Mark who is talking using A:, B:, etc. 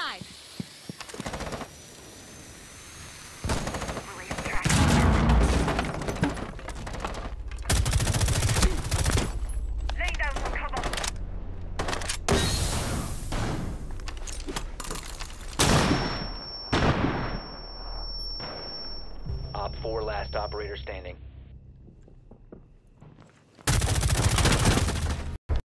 A: side.
B: Lay down for cover.
C: Op 4 last operator standing.